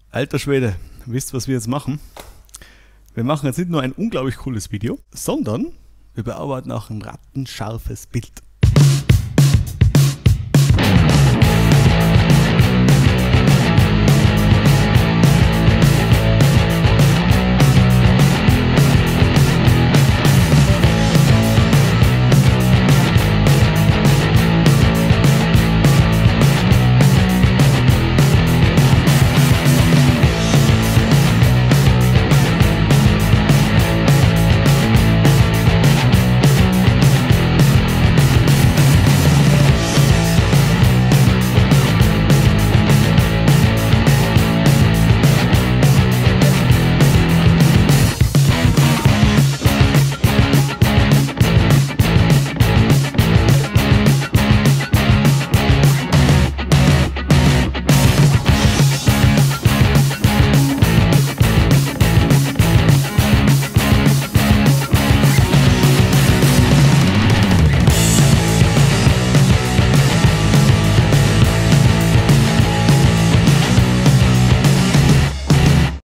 Alter Schwede, wisst ihr, was wir jetzt machen? Wir machen jetzt nicht nur ein unglaublich cooles Video, sondern wir bearbeiten auch ein rattenscharfes Bild.